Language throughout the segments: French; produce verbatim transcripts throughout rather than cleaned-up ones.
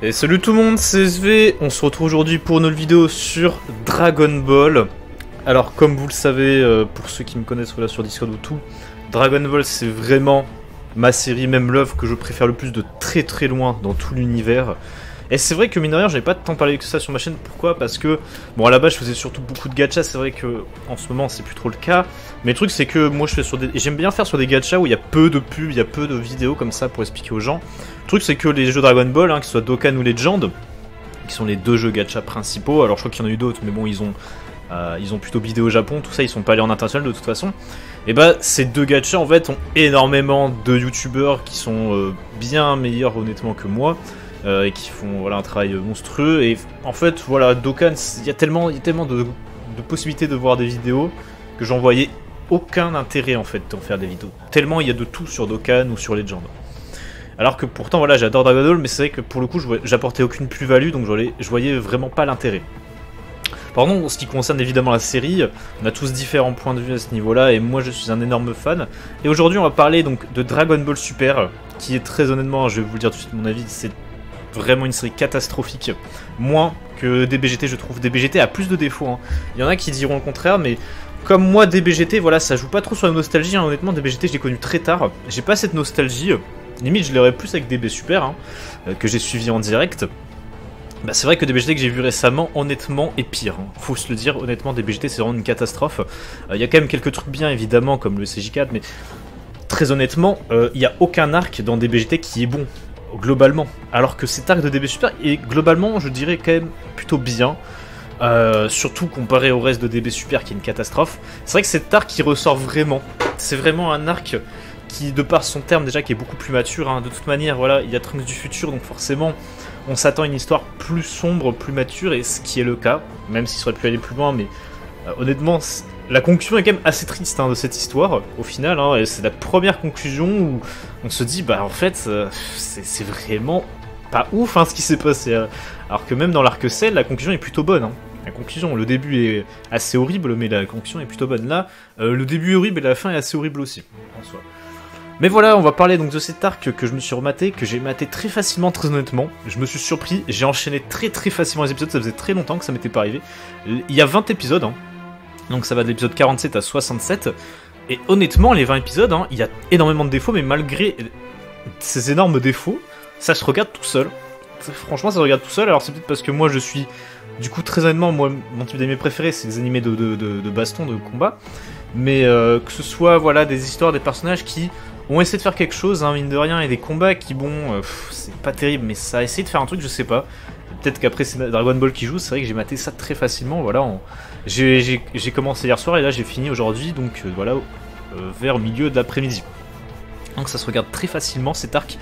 Et salut tout le monde, c'est S V, on se retrouve aujourd'hui pour une nouvelle vidéo sur Dragon Ball. Alors comme vous le savez, euh, pour ceux qui me connaissent voilà, sur Discord ou tout, Dragon Ball c'est vraiment ma série, même l'œuvre que je préfère le plus de très très loin dans tout l'univers. Et c'est vrai que mine de rien, j'avais pas tant parlé que ça sur ma chaîne. Pourquoi? Parce que, bon, à la base, je faisais surtout beaucoup de gachas. C'est vrai que en ce moment, c'est plus trop le cas. Mais le truc, c'est que moi, je fais sur des. J'aime bien faire sur des gachas où il y a peu de pubs, il y a peu de vidéos comme ça pour expliquer aux gens. Le truc, c'est que les jeux Dragon Ball, hein, que ce soit Dokkan ou Legend, qui sont les deux jeux gachas principaux. Alors, je crois qu'il y en a eu d'autres, mais bon, ils ont. Euh, ils ont plutôt bidé au Japon, tout ça, ils sont pas allés en international de toute façon. Et bah, ces deux gachas en fait ont énormément de youtubeurs qui sont euh, bien meilleurs honnêtement que moi. Euh, et qui font voilà, un travail monstrueux. Et en fait, voilà, Dokkan, il y a tellement, y a tellement de, de possibilités de voir des vidéos que j'en voyais aucun intérêt en fait d'en faire des vidéos. Tellement il y a de tout sur Dokkan ou sur Legend. Alors que pourtant, voilà, j'adore Dragon Ball, mais c'est vrai que pour le coup, j'apportais aucune plus-value, donc je voyais vraiment pas l'intérêt. Pardon, en ce qui concerne évidemment la série, on a tous différents points de vue à ce niveau-là, et moi je suis un énorme fan. Et aujourd'hui, on va parler donc de Dragon Ball Super, qui est très honnêtement, je vais vous le dire tout de suite mon avis, c'est vraiment une série catastrophique. Moins que D B G T, je trouve. D B G T a plus de défauts. Hein. Il y en a qui diront le contraire, mais comme moi, D B G T, voilà, ça joue pas trop sur la nostalgie. Hein. Honnêtement, D B G T, je l'ai connu très tard. J'ai pas cette nostalgie. Limite, je l'aurais plus avec D B Super, hein, euh, que j'ai suivi en direct. Bah, c'est vrai que D B G T que j'ai vu récemment, honnêtement, est pire. Hein. Faut se le dire, honnêtement, D B G T, c'est vraiment une catastrophe. Il euh, y a quand même quelques trucs bien, évidemment, comme le C J quatre, mais très honnêtement, il euh, n'y a aucun arc dans D B G T qui est bon. Globalement, alors que cet arc de D B Super est globalement, je dirais quand même plutôt bien, euh, surtout comparé au reste de D B Super qui est une catastrophe. C'est vrai que cet arc qui ressort vraiment, c'est vraiment un arc qui, de par son terme déjà, qui est beaucoup plus mature. Hein. De toute manière, voilà, il y a Trunks du futur, donc forcément, on s'attend à une histoire plus sombre, plus mature, et ce qui est le cas, même s'il aurait pu aller plus loin, mais euh, honnêtement, la conclusion est quand même assez triste hein, de cette histoire, au final, hein, et c'est la première conclusion où on se dit, bah en fait, euh, c'est vraiment pas ouf hein, ce qui s'est passé. Hein. Alors que même dans l'arc Cell, la conclusion est plutôt bonne. Hein. La conclusion, le début est assez horrible, mais la conclusion est plutôt bonne. Là, euh, le début est horrible et la fin est assez horrible aussi, en soi. Mais voilà, on va parler donc de cet arc que je me suis rematé, que j'ai maté très facilement, très honnêtement. Je me suis surpris, j'ai enchaîné très très facilement les épisodes, ça faisait très longtemps que ça m'était pas arrivé. Il y a vingt épisodes, hein. Donc ça va de l'épisode quarante-sept à soixante-sept. Et honnêtement, les vingt épisodes, hein, il y a énormément de défauts, mais malgré ces énormes défauts, ça se regarde tout seul. Franchement, ça se regarde tout seul. Alors c'est peut-être parce que moi je suis... Du coup, très honnêtement, moi, mon type d'animé préféré, c'est les animés de, de, de, de baston, de combat. Mais euh, que ce soit voilà, des histoires, des personnages qui ont essayé de faire quelque chose, hein, mine de rien, et des combats qui, bon, euh, c'est pas terrible, mais ça a essayé de faire un truc, je sais pas. Peut-être qu'après c'est Dragon Ball qui joue, c'est vrai que j'ai maté ça très facilement, voilà. En... J'ai commencé hier soir et là j'ai fini aujourd'hui, donc euh, voilà, euh, vers milieu de l'après-midi. Donc ça se regarde très facilement cet arc.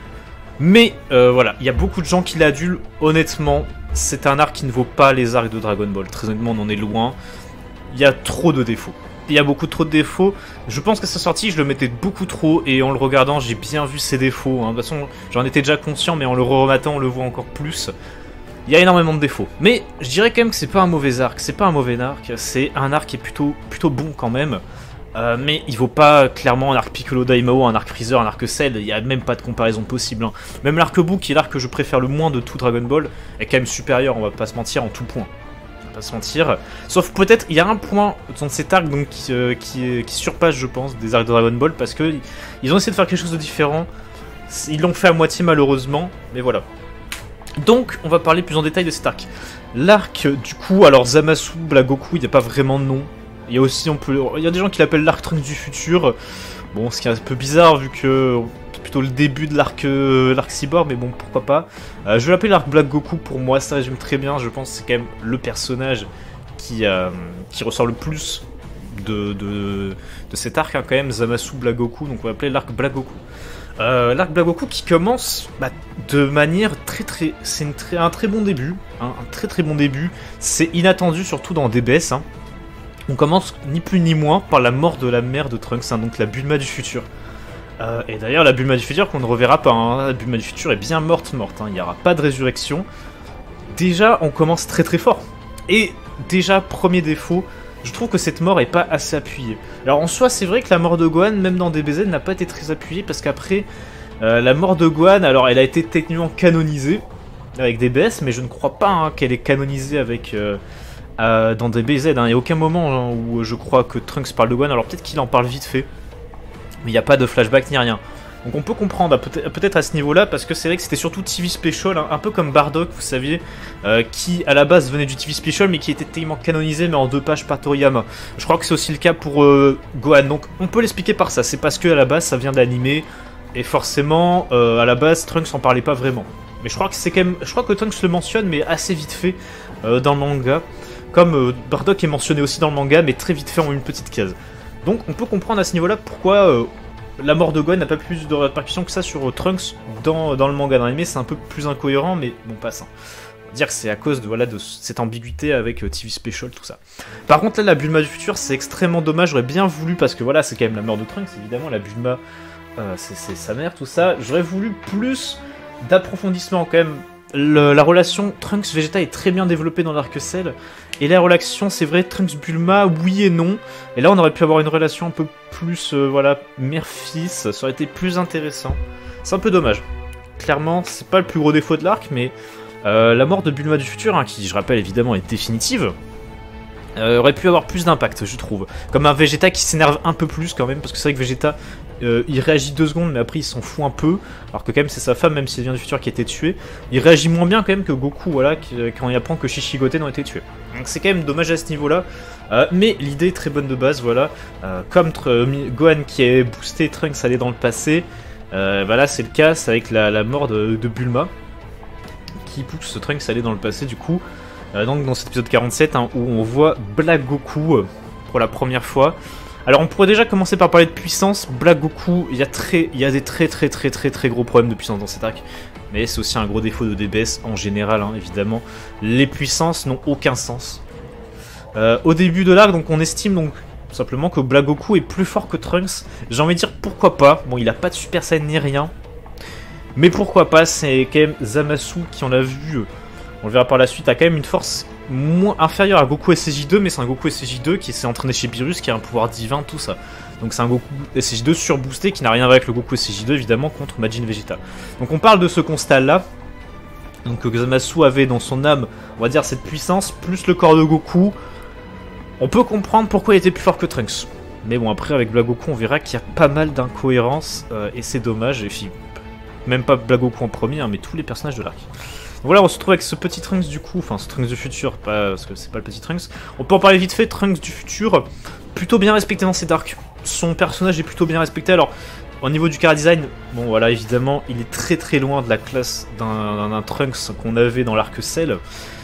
Mais euh, voilà, il y a beaucoup de gens qui l'adulent, honnêtement, c'est un arc qui ne vaut pas les arcs de Dragon Ball. Très honnêtement, on en est loin, il y a trop de défauts. Il y a beaucoup trop de défauts, je pense qu'à sa sortie je le mettais beaucoup trop et en le regardant j'ai bien vu ses défauts. Hein. De toute façon j'en étais déjà conscient mais en le rematant on le voit encore plus. Il y a énormément de défauts, mais je dirais quand même que c'est pas un mauvais arc, c'est pas un mauvais arc, c'est un arc qui est plutôt, plutôt bon quand même, euh, mais il vaut pas clairement un arc Piccolo Daimao, un arc Freezer, un arc Cell, il y a même pas de comparaison possible. Hein. Même l'arc Boo, qui est l'arc que je préfère le moins de tout Dragon Ball, est quand même supérieur, on va pas se mentir, en tout point. On va pas se mentir, sauf peut-être, il y a un point dans cet arc donc, qui, euh, qui, qui surpasse je pense des arcs de Dragon Ball, parce que ils ont essayé de faire quelque chose de différent, ils l'ont fait à moitié malheureusement, mais voilà. Donc, on va parler plus en détail de cet arc. L'arc, du coup, alors Zamasu, Black Goku, il n'y a pas vraiment de nom. Il y a aussi, on peut, il y a des gens qui l'appellent l'arc Trunks du futur. Bon, ce qui est un peu bizarre vu que c'est plutôt le début de l'arc euh, l'arc Cyborg, mais bon, pourquoi pas. Euh, je vais l'appeler l'arc Black Goku, pour moi, ça résume très bien. Je pense que c'est quand même le personnage qui, euh, qui ressort le plus de, de, de cet arc, hein, quand même, Zamasu, Black Goku, donc on va l'appeler l'arc Black Goku. Euh, l'arc Black Goku qui commence bah, de manière très très... C'est très, un très bon début, hein, un très très bon début, c'est inattendu surtout dans D B S. Hein. On commence ni plus ni moins par la mort de la mère de Trunks, hein, donc la Bulma du futur. Euh, et d'ailleurs la Bulma du futur qu'on ne reverra pas, hein, la Bulma du futur est bien morte morte, hein, il n'y aura pas de résurrection. Déjà on commence très très fort, et déjà premier défaut, je trouve que cette mort est pas assez appuyée. Alors en soi, c'est vrai que la mort de Gohan, même dans D B Z, n'a pas été très appuyée, parce qu'après, euh, la mort de Gohan, alors elle a été techniquement canonisée, avec D B S, mais je ne crois pas hein, qu'elle est canonisée avec euh, euh, dans D B Z. Hein. Il n'y a aucun moment hein, où je crois que Trunks parle de Gohan, alors peut-être qu'il en parle vite fait, mais il n'y a pas de flashback ni rien. Donc on peut comprendre peut-être à ce niveau-là, parce que c'est vrai que c'était surtout T V Special, hein, un peu comme Bardock, vous saviez, euh, qui à la base venait du T V Special, mais qui était tellement canonisé, mais en deux pages par Toriyama. Je crois que c'est aussi le cas pour euh, Gohan, donc on peut l'expliquer par ça, c'est parce que à la base ça vient d'animé, et forcément, euh, à la base, Trunks en parlait pas vraiment. Mais je crois que c'est quand même, je crois que Trunks le mentionne, mais assez vite fait euh, dans le manga, comme euh, Bardock est mentionné aussi dans le manga, mais très vite fait en une petite case. Donc on peut comprendre à ce niveau-là pourquoi... Euh, la mort de Gohan n'a pas plus de répercussions que ça sur euh, Trunks dans, dans le manga. Dans l'anime, c'est un peu plus incohérent, mais bon, pas ça. On va dire que c'est à cause de, voilà, de cette ambiguïté avec euh, T V Special, tout ça. Par contre, là, la Bulma du futur, c'est extrêmement dommage. J'aurais bien voulu, parce que voilà, c'est quand même la mort de Trunks, évidemment, la Bulma, euh, c'est sa mère, tout ça. J'aurais voulu plus d'approfondissement, quand même. Le, la relation Trunks-Vegeta est très bien développée dans l'arc Cell. Et la relation, c'est vrai, Trunks-Bulma, oui et non. Et là, on aurait pu avoir une relation un peu plus, euh, voilà, mère-fils. Ça aurait été plus intéressant. C'est un peu dommage. Clairement, c'est pas le plus gros défaut de l'arc, mais euh, la mort de Bulma du futur, hein, qui, je rappelle, évidemment, est définitive, euh, aurait pu avoir plus d'impact, je trouve. Comme un Vegeta qui s'énerve un peu plus, quand même, parce que c'est vrai que Vegeta... Euh, il réagit deux secondes, mais après il s'en fout un peu. Alors que quand même c'est sa femme, même si elle vient du futur, qui a été tuée. Il réagit moins bien quand même que Goku, voilà, qui, quand il apprend que Shishigoten ont été tués. Donc c'est quand même dommage à ce niveau-là. Euh, mais l'idée est très bonne de base, voilà. Euh, comme euh, Gohan qui est boosté Trunks aller dans le passé, euh, bah là c'est le cas, c'est avec la, la mort de, de Bulma qui pousse Trunks aller dans le passé du coup. Euh, donc dans cet épisode quarante-sept, hein, où on voit Black Goku euh, pour la première fois. Alors on pourrait déjà commencer par parler de puissance. Black Goku, il y a très, il y a des très très très très très gros problèmes de puissance dans cet arc, mais c'est aussi un gros défaut de D B S en général, hein, évidemment. Les puissances n'ont aucun sens. Euh, au début de l'arc, donc on estime donc simplement que Black Goku est plus fort que Trunks. J'ai envie de dire pourquoi pas. Bon, il a pas de Super Saiyan ni rien, mais pourquoi pas. C'est quand même Zamasu qui, on l'a vu, on le verra par la suite, a quand même une force moins inférieur à Goku S C J deux, mais c'est un Goku S C J deux qui s'est entraîné chez Beerus, qui a un pouvoir divin, tout ça. Donc c'est un Goku S C J deux surboosté qui n'a rien à voir avec le Goku S C J deux, évidemment, contre Majin Vegeta. Donc on parle de ce constat-là. Donc que Zamasu avait dans son âme, on va dire, cette puissance, plus le corps de Goku. On peut comprendre pourquoi il était plus fort que Trunks. Mais bon, après, avec Black Goku, on verra qu'il y a pas mal d'incohérences, euh, et c'est dommage. Et puis, même pas Black Goku en premier, hein, mais tous les personnages de l'arc. Voilà, on se retrouve avec ce petit Trunks du coup, enfin ce Trunks du futur, pas, parce que c'est pas le petit Trunks. On peut en parler vite fait, Trunks du futur, plutôt bien respecté dans cet arc. Son personnage est plutôt bien respecté. Alors, au niveau du chara design, bon voilà, évidemment, il est très très loin de la classe d'un Trunks qu'on avait dans l'arc Cell.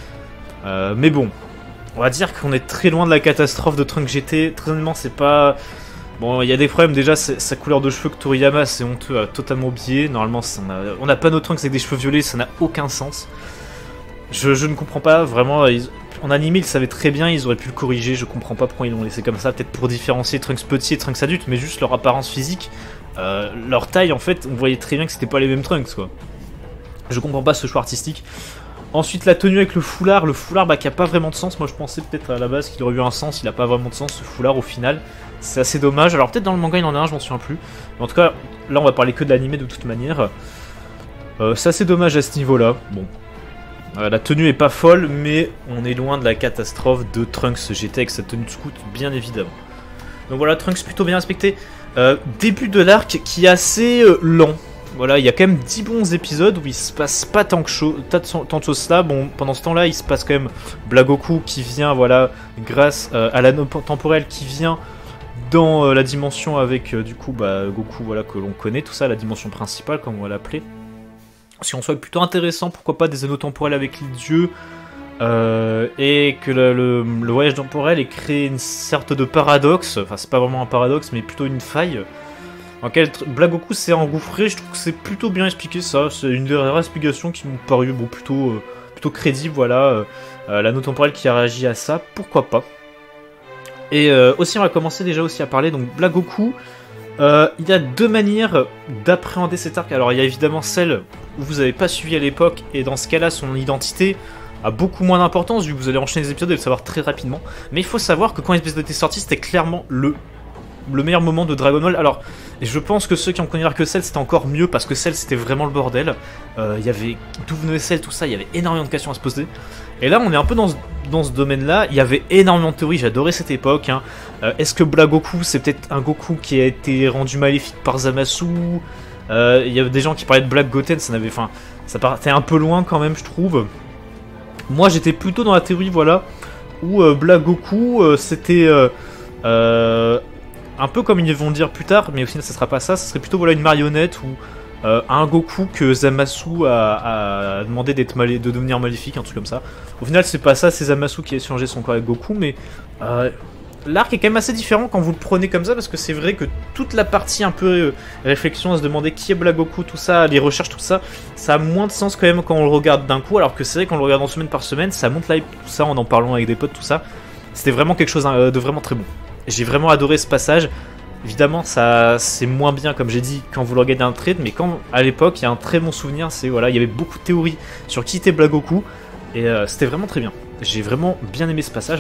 Euh, mais bon, on va dire qu'on est très loin de la catastrophe de Trunks G T. Très honnêtement, c'est pas... Bon, il y a des problèmes, déjà, sa couleur de cheveux que Toriyama, c'est honteux, a totalement oublié. Normalement, on n'a pas nos Trunks avec des cheveux violets, ça n'a aucun sens. Je, je ne comprends pas, vraiment, ils, en animé, ils savaient très bien, ils auraient pu le corriger, je comprends pas pourquoi ils l'ont laissé comme ça, peut-être pour différencier Trunks petit et Trunks adulte, mais juste leur apparence physique, euh, leur taille, en fait, on voyait très bien que c'était pas les mêmes Trunks, quoi. Je comprends pas ce choix artistique. Ensuite, la tenue avec le foulard, le foulard bah, qui a pas vraiment de sens. Moi, je pensais peut-être à la base qu'il aurait eu un sens, il a pas vraiment de sens ce foulard au final. C'est assez dommage. Alors, peut-être dans le manga il en a un, je m'en souviens plus. Mais en tout cas, là, on va parler que de l'animé de toute manière. Euh, c'est assez dommage à ce niveau-là. Bon, euh, la tenue est pas folle, mais on est loin de la catastrophe de Trunks G T avec sa tenue de scout, bien évidemment. Donc voilà, Trunks plutôt bien respecté. Euh, début de l'arc qui est assez euh, lent. Voilà, il y a quand même dix bons épisodes où il se passe pas tant, que cho tant de choses là. Bon, pendant ce temps-là, il se passe quand même Black Goku qui vient, voilà, grâce euh, à l'anneau temporel qui vient dans euh, la dimension avec, euh, du coup, bah, Goku, voilà, que l'on connaît, tout ça, la dimension principale, comme on va l'appeler. Si on soit plutôt intéressant, pourquoi pas des anneaux temporels avec les dieux, euh, et que le, le, le voyage temporel ait créé une sorte de paradoxe, enfin, c'est pas vraiment un paradoxe, mais plutôt une faille, dans laquelle Black Goku s'est engouffré. Je trouve que c'est plutôt bien expliqué, ça. C'est une des rares explications qui m'ont paru bon, plutôt, euh, plutôt crédible, voilà. Euh, L'anneau temporel qui a réagi à ça, pourquoi pas. Et euh, aussi, on va commencer déjà aussi à parler, donc Black Goku, euh, il y a deux manières d'appréhender cet arc. Alors, il y a évidemment celle où vous n'avez pas suivi à l'époque, et dans ce cas-là, son identité a beaucoup moins d'importance, vu que vous allez enchaîner les épisodes et le savoir très rapidement. Mais il faut savoir que quand l'épisode était sorti, c'était clairement le le meilleur moment de Dragon Ball. Alors, je pense que ceux qui ont connu l'arc Cell, c'était encore mieux, parce que Cell, c'était vraiment le bordel. Il euh, y avait d'où venait Cell, tout ça, il y avait énormément de questions à se poser. Et là, on est un peu dans ce, dans ce domaine-là. Il y avait énormément de théories, j'adorais cette époque. Hein. Euh, Est-ce que Black Goku, c'est peut-être un Goku qui a été rendu maléfique par Zamasu? euh, Il y avait des gens qui parlaient de Black Goten, ça n'avait, enfin, ça partait un peu loin quand même, je trouve. Moi, j'étais plutôt dans la théorie, voilà, où euh, Black Goku, euh, c'était euh, euh, un peu comme ils vont le dire plus tard, mais au final, ça sera pas ça. Ça serait plutôt voilà une marionnette ou euh, un Goku que Zamasu a, a demandé d'être malé, de devenir maléfique, un truc comme ça. Au final, c'est pas ça. C'est Zamasu qui a échangé son corps avec Goku, mais euh, l'arc est quand même assez différent quand vous le prenez comme ça, parce que c'est vrai que toute la partie un peu euh, réflexion à se demander qui est Black Goku, tout ça, les recherches, tout ça, ça a moins de sens quand même quand on le regarde d'un coup, alors que c'est vrai qu'on le regarde en semaine par semaine, ça monte live, tout ça, en en parlant avec des potes, tout ça. C'était vraiment quelque chose de vraiment très bon. J'ai vraiment adoré ce passage. Évidemment, ça c'est moins bien, comme j'ai dit, quand vous le regardez un trade, mais quand à l'époque, il y a un très bon souvenir, c'est voilà, il y avait beaucoup de théories sur qui était Black Goku, et euh, c'était vraiment très bien. J'ai vraiment bien aimé ce passage.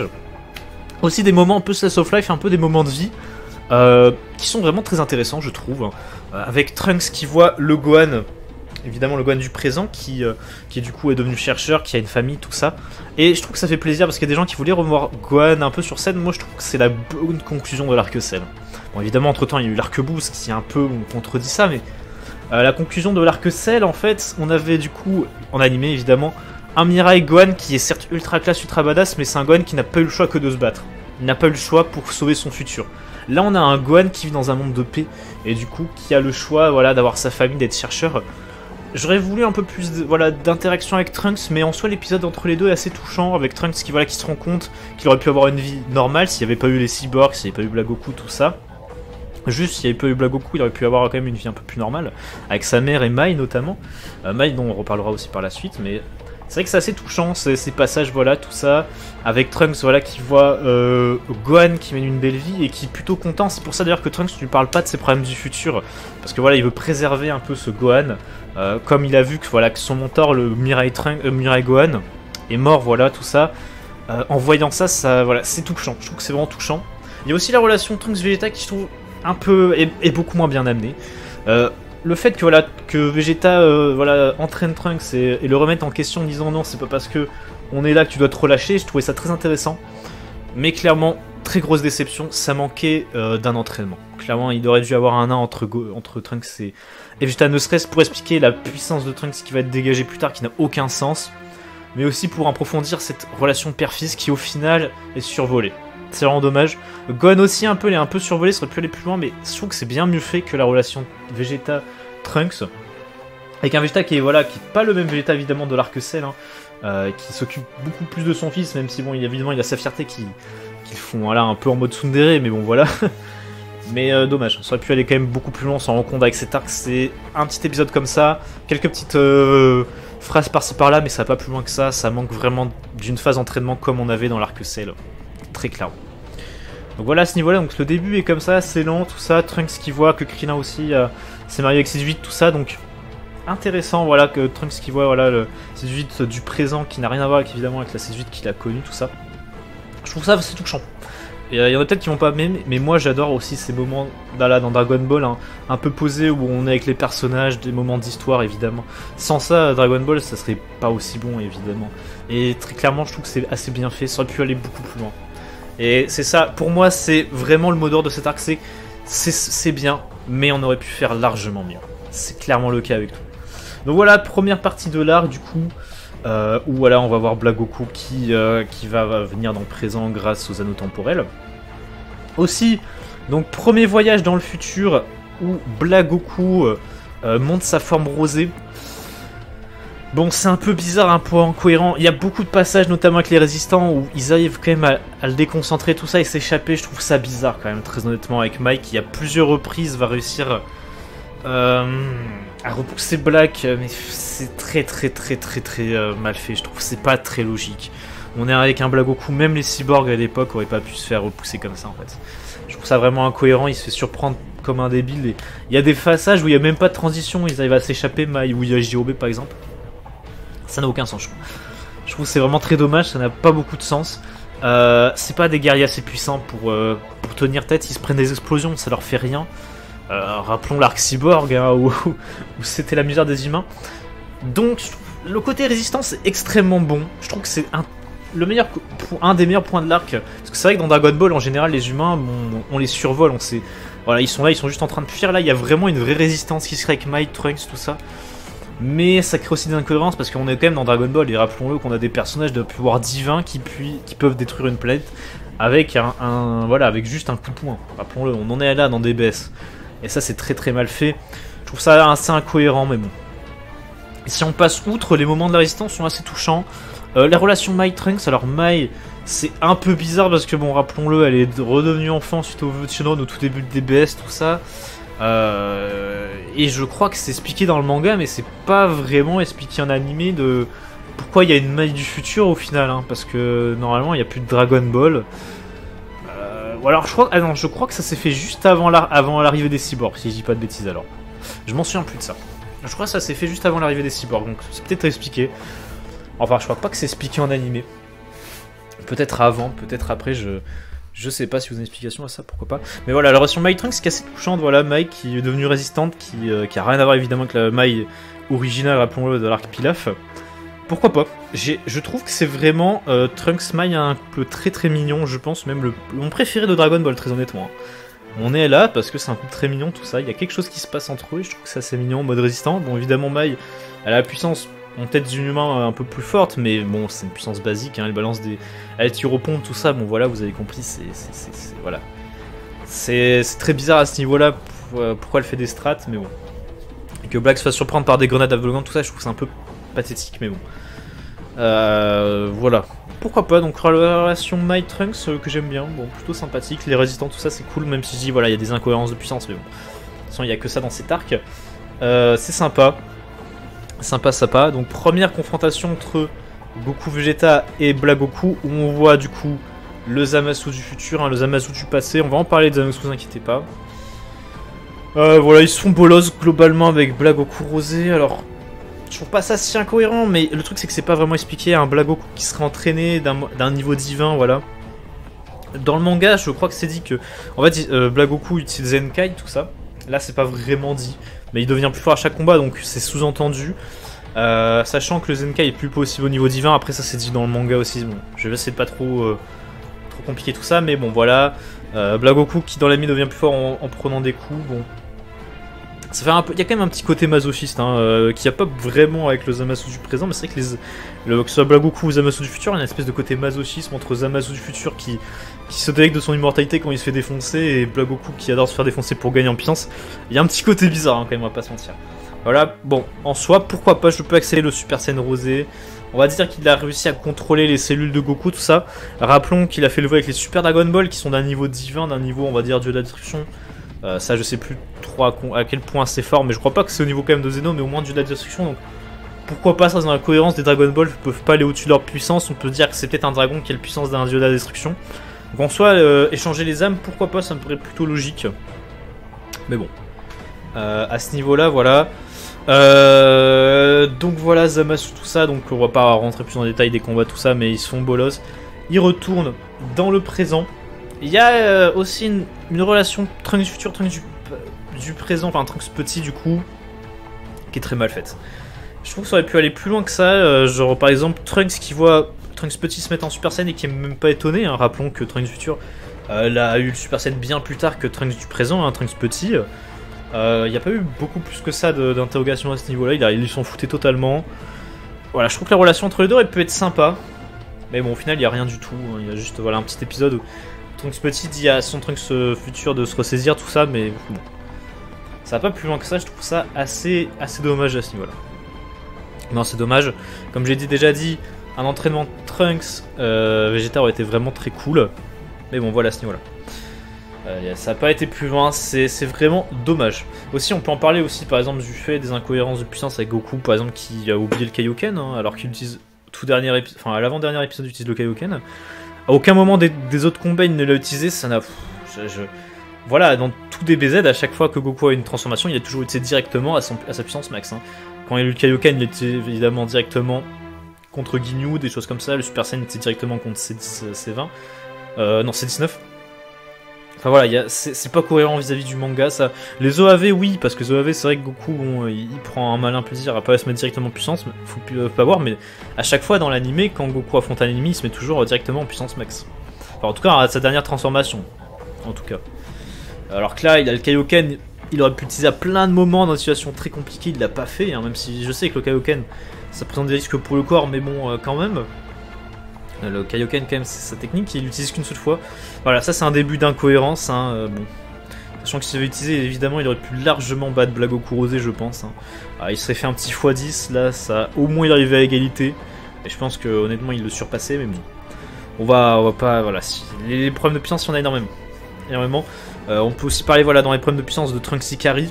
Aussi des moments un peu slice of life, un peu des moments de vie, euh, qui sont vraiment très intéressants, je trouve. Hein. Euh, avec Trunks qui voit le Gohan, évidemment le Gohan du présent, qui, euh, qui du coup est devenu chercheur, qui a une famille, tout ça. Et je trouve que ça fait plaisir, parce qu'il y a des gens qui voulaient revoir Gohan un peu sur scène. Moi je trouve que c'est la bonne conclusion de l'arc Cell. Bon évidemment entre temps il y a eu l'arc Boost qui est un peu, on contredit ça, mais euh, la conclusion de l'arc Cell, en fait, on avait du coup, en animé évidemment, un Mirai Gohan qui est certes ultra classe, ultra badass, mais c'est un Gohan qui n'a pas eu le choix que de se battre. Il n'a pas eu le choix pour sauver son futur. Là on a un Gohan qui vit dans un monde de paix, et du coup qui a le choix voilà, d'avoir sa famille, d'être chercheur. J'aurais voulu un peu plus de, voilà, d'interaction avec Trunks, mais en soi l'épisode entre les deux est assez touchant, avec Trunks qui, voilà, qui se rend compte qu'il aurait pu avoir une vie normale s'il n'y avait pas eu les cyborgs, s'il n'y avait pas eu Black Goku, tout ça. Juste, s'il n'y avait pas eu Black Goku, il aurait pu avoir quand même une vie un peu plus normale, avec sa mère et Mai notamment. Euh, Mai dont on reparlera aussi par la suite, mais c'est vrai que c'est assez touchant, ces, ces passages, voilà, tout ça, avec Trunks, voilà, qui voit euh, Gohan qui mène une belle vie et qui est plutôt content. C'est pour ça d'ailleurs que Trunks ne lui parle pas de ses problèmes du futur, parce que voilà, il veut préserver un peu ce Gohan, euh, comme il a vu que, voilà, que son mentor, le Mirai, Trunks, euh, Mirai Gohan, est mort, voilà, tout ça. Euh, en voyant ça, ça voilà, c'est touchant, je trouve que c'est vraiment touchant. Il y a aussi la relation Trunks-Vegeta qui, je trouve, un peu, est, est beaucoup moins bien amenée. Euh, Le fait que voilà que Vegeta euh, voilà entraîne Trunks et, et le remette en question en disant non, c'est pas parce que on est là que tu dois te relâcher, je trouvais ça très intéressant. Mais clairement, très grosse déception, ça manquait euh, d'un entraînement. Clairement, il aurait dû avoir un an entre, Go entre Trunks et, et Vegeta, ne serait-ce pour expliquer la puissance de Trunks qui va être dégagée plus tard, qui n'a aucun sens, mais aussi pour approfondir cette relation père-fils qui au final est survolée. C'est vraiment dommage. Gohan aussi un peu, il est un peu survolé, ça aurait pu aller plus loin, mais je trouve que c'est bien mieux fait que la relation Vegeta-Trunks. Avec un Vegeta qui est, voilà, qui est pas le même Vegeta évidemment de l'arc Cell, hein, euh, qui s'occupe beaucoup plus de son fils, même si bon, il, évidemment il a sa fierté qui, qui le font voilà, un peu en mode tsundere, mais bon voilà. Mais euh, dommage, ça aurait pu aller quand même beaucoup plus loin, on s'en rend compte avec cet arc, c'est un petit épisode comme ça, quelques petites euh, phrases par-ci par-là, mais ça va pas plus loin que ça, ça manque vraiment d'une phase d'entraînement comme on avait dans l'arc Cell. Très clairement. Donc voilà à ce niveau-là, donc le début est comme ça, c'est lent, tout ça, Trunks qui voit que Krillin aussi euh, s'est marié avec six huit, tout ça, donc intéressant, voilà, que Trunks qui voit voilà, le six huit du présent qui n'a rien à voir avec, évidemment avec la six huit qu'il a connu, tout ça. Je trouve ça c'est touchant. Il euh, y en a peut-être qui vont pas aimer, mais moi j'adore aussi ces moments là, là dans Dragon Ball, hein, un peu posés où on est avec les personnages, des moments d'histoire évidemment. Sans ça, Dragon Ball ça serait pas aussi bon évidemment. Et très clairement je trouve que c'est assez bien fait, ça aurait pu aller beaucoup plus loin. Et c'est ça, pour moi, c'est vraiment le mot d'ordre de cet arc, c'est c'est bien, mais on aurait pu faire largement mieux. C'est clairement le cas avec tout. Donc voilà, première partie de l'arc, du coup, euh, où voilà, on va voir Black Goku qui, euh, qui va, va venir dans le présent grâce aux anneaux temporels. Aussi, donc premier voyage dans le futur, où Black Goku euh, euh, monte sa forme rosée. Bon, c'est un peu bizarre, un peu incohérent. Il y a beaucoup de passages, notamment avec les résistants, où ils arrivent quand même à, à le déconcentrer, tout ça, et s'échapper. Je trouve ça bizarre quand même, très honnêtement, avec Mike, qui à plusieurs reprises va réussir euh, à repousser Black, mais c'est très très très très très euh, mal fait. Je trouve que c'est pas très logique. On est avec un Black Goku, même les cyborgs à l'époque auraient pas pu se faire repousser comme ça en fait. Je trouve ça vraiment incohérent, il se fait surprendre comme un débile. Et il y a des passages où il n'y a même pas de transition, ils arrivent à s'échapper, Mai ou J O B par exemple. Ça n'a aucun sens, je trouve. Je trouve que c'est vraiment très dommage, ça n'a pas beaucoup de sens. Euh, c'est pas des guerriers assez puissants pour, euh, pour tenir tête, ils se prennent des explosions, ça leur fait rien. Euh, rappelons l'arc cyborg, hein, où, où c'était la misère des humains. Donc, le côté résistance est extrêmement bon. Je trouve que c'est un, le meilleur, un des meilleurs points de l'arc. Parce que c'est vrai que dans Dragon Ball, en général, les humains, bon, on les survole, on sait. Voilà, ils sont là, ils sont juste en train de fuir. Là, il y a vraiment une vraie résistance qui se crée avec Might, Trunks, tout ça. Mais ça crée aussi des incohérences parce qu'on est quand même dans Dragon Ball. Et rappelons-le qu'on a des personnages de pouvoir divin qui, puis, qui peuvent détruire une planète avec un, un voilà, avec juste un coup de poing. Rappelons-le, on en est là dans D B S. Et ça, c'est très très mal fait. Je trouve ça assez incohérent, mais bon. Et si on passe outre, les moments de la résistance sont assez touchants. Euh, la relation Mai Trunks, alors Mai, c'est un peu bizarre parce que, bon, rappelons-le, elle est redevenue enfant suite au vœu de Shenron au tout début de D B S, tout ça. Euh, et je crois que c'est expliqué dans le manga, mais c'est pas vraiment expliqué en animé de pourquoi il y a une Mai du futur au final, hein, parce que normalement il n'y a plus de Dragon Ball. Ou alors je crois, ah non, je crois que ça s'est fait juste avant l'arrivée la, des cyborgs, si je dis pas de bêtises alors. Je m'en souviens plus de ça. Je crois que ça s'est fait juste avant l'arrivée des cyborgs, donc c'est peut-être expliqué. Enfin, je crois pas que c'est expliqué en animé. Peut-être avant, peut-être après, je je sais pas si vous avez une explication à ça, pourquoi pas. Mais voilà, la relation Mai Trunks qui est assez touchante, voilà, Mai qui est devenue résistante, qui, euh, qui a rien à voir évidemment avec la Mai originale, rappelons-le, de l'arc Pilaf. Pourquoi pas? Je trouve que c'est vraiment euh, Trunks Mai un peu très très mignon, je pense même le mon préféré de Dragon Ball, très honnêtement. On est là parce que c'est un couple très mignon, tout ça. Il y a quelque chose qui se passe entre eux et je trouve que c'est assez mignon en mode résistant. Bon, évidemment, Mai, elle a la puissance peut-être d'une humain un peu plus forte, mais bon, c'est une puissance basique. Hein, elle balance des. Elle tire aux pompes, tout ça. Bon, voilà, vous avez compris, c'est. Voilà. C'est très bizarre à ce niveau-là, pourquoi elle fait des strats, mais bon. Et que Black se fasse surprendre par des grenades aveuglantes, tout ça, je trouve que c'est un peu pathétique, mais bon. Euh, voilà. Pourquoi pas, donc la relation Mai Trunks euh, que j'aime bien, bon, plutôt sympathique, les résistants, tout ça c'est cool, même si je dis, voilà, il y a des incohérences de puissance, mais bon. De toute façon, il n'y a que ça dans cet arc. Euh, c'est sympa. Sympa, sympa. Donc, première confrontation entre Goku Vegeta et Blagoku, où on voit du coup le Zamasu du futur, hein, le Zamasu du passé. On va en parler de Zamasu, vous inquiétez pas. Euh, voilà, ils se font bolos globalement avec Blagoku Rosé, alors. Je trouve pas ça si incohérent, mais le truc c'est que c'est pas vraiment expliqué. Un Blagoku qui serait entraîné d'un niveau divin, voilà. Dans le manga, je crois que c'est dit que, en fait, euh, Blagoku utilise Zenkai, tout ça. Là, c'est pas vraiment dit, mais il devient plus fort à chaque combat, donc c'est sous-entendu. Euh, sachant que le Zenkai est plus possible au niveau divin. Après, ça c'est dit dans le manga aussi. Bon, je vais essayer de pas trop, euh, trop compliquer tout ça, mais bon, voilà. Euh, Blagoku qui dans l'ami devient plus fort en, en prenant des coups, bon. Ça fait un peu, il y a quand même un petit côté masochiste, hein, euh, qui n'y a pas vraiment avec le Zamasu du présent, mais c'est vrai que, les, le, que ce soit Blagoku ou Zamasu du futur, il y a une espèce de côté masochisme entre Zamasu du futur qui, qui se délecte de son immortalité quand il se fait défoncer et Blagoku qui adore se faire défoncer pour gagner en puissance. Il y a un petit côté bizarre, hein, quand même, on va pas se mentir. Voilà, bon, en soi, pourquoi pas, je peux accélérer le Super Saiyan Rosé. On va dire qu'il a réussi à contrôler les cellules de Goku, tout ça. Rappelons qu'il a fait le voie avec les Super Dragon Ball qui sont d'un niveau divin, d'un niveau, on va dire, dieu de la destruction. Euh, ça je sais plus trop à, à quel point c'est fort, mais je crois pas que c'est au niveau quand même de Zeno, mais au moins dieu de la destruction, donc pourquoi pas ça dans la cohérence des Dragon Ball, ils peuvent pas aller au-dessus de leur puissance, on peut dire que c'est peut-être un dragon qui a la puissance d'un dieu de la destruction. Donc en soi, euh, échanger les âmes, pourquoi pas, ça me paraît plutôt logique. Mais bon, euh, à ce niveau-là, voilà. Euh, donc voilà, Zamasu, tout ça, donc on va pas rentrer plus dans les détails des combats, tout ça, mais ils se font bolos. Ils retournent dans le présent. Il y a euh, aussi une, une relation Trunks du futur, Trunks du, du présent, enfin Trunks petit du coup, qui est très mal faite. Je trouve que ça aurait pu aller plus loin que ça, euh, genre par exemple Trunks qui voit Trunks petit se mettre en Super Saiyan et qui est même pas étonné, hein. Rappelons que Trunks du futur euh, a eu le Super Saiyan bien plus tard que Trunks du présent, hein, Trunks petit. Il euh, n'y a pas eu beaucoup plus que ça d'interrogation à ce niveau-là, ils s'en foutaient totalement. Voilà, je trouve que la relation entre les deux elle peut être sympa, mais bon au final il n'y a rien du tout, il hein. Y a juste voilà, un petit épisode où Trunks petit dit à son Trunks futur de se ressaisir, tout ça, mais bon. Ça va pas plus loin que ça, je trouve ça assez, assez dommage à ce niveau-là. Non, c'est dommage. Comme j'ai dit, déjà dit, un entraînement Trunks euh, Vegeta aurait été vraiment très cool. Mais bon, voilà à ce niveau-là. Euh, ça n'a pas été plus loin, c'est vraiment dommage. Aussi, on peut en parler aussi, par exemple, du fait des incohérences de puissance avec Goku, par exemple, qui a oublié le Kaioken, hein, alors qu'il utilise tout dernier épisode, enfin, à l'avant-dernier épisode, il utilise le Kaioken. À aucun moment des, des autres combats il ne l'a utilisé, ça n'a... Je, je... Voilà, dans tout D B Z, à chaque fois que Goku a une transformation, il a toujours utilisé directement à, son, à sa puissance max. Hein. Quand il a eu le Kaioken, il était évidemment directement contre Ginyu, des choses comme ça. Le Super Saiyan c'est directement contre C dix, C vingt. Euh, non, C dix-neuf. Enfin voilà, c'est pas cohérent vis-à-vis -vis du manga ça. Les O A V oui, parce que les O A V c'est vrai que Goku bon, il, il prend un malin plaisir à pas se mettre directement en puissance, mais faut euh, pas voir, mais à chaque fois dans l'animé, quand Goku affronte un ennemi, il se met toujours euh, directement en puissance max. Enfin en tout cas à sa dernière transformation, en tout cas. Alors que là, il a le Kaioken, il aurait pu l'utiliser à plein de moments dans des situations très compliquées, il l'a pas fait, hein, même si je sais que le Kaioken ça présente des risques pour le corps, mais bon euh, quand même. Le Kaioken quand même c'est sa technique, il l'utilise qu'une seule fois. Voilà, ça c'est un début d'incohérence, hein, euh, bon. Sachant qu'il s'avait utilisé, évidemment il aurait pu largement battre Blagoku Rosé je pense. Hein. Ah, il serait fait un petit fois dix, là ça au moins il arrivait à égalité. Et je pense que honnêtement il le surpassait, mais bon. On va, on va pas, voilà, si, les, les problèmes de puissance il y en a énormément. énormément. Euh, on peut aussi parler voilà, dans les problèmes de puissance de Trunks Ikari.